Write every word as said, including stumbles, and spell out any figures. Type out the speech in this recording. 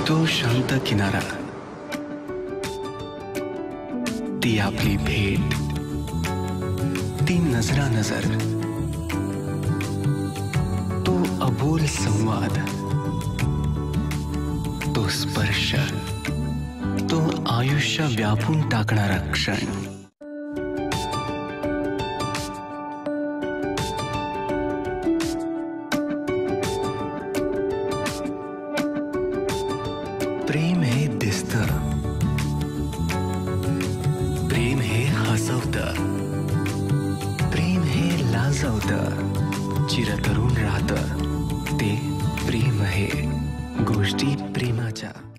तो शांत किनारा, ती आपली भेट, ती नजरा नजर, तो अबोल संवाद, तो स्पर्श, तो आयुष्य व्यापून टाकणारा क्षण. प्रेम हे दिसतं, प्रेम हे हसवतं, प्रेम हे लाजवतं, चिरतरुण राहतं. ते प्रेम हे गोष्टी प्रेमाच्या.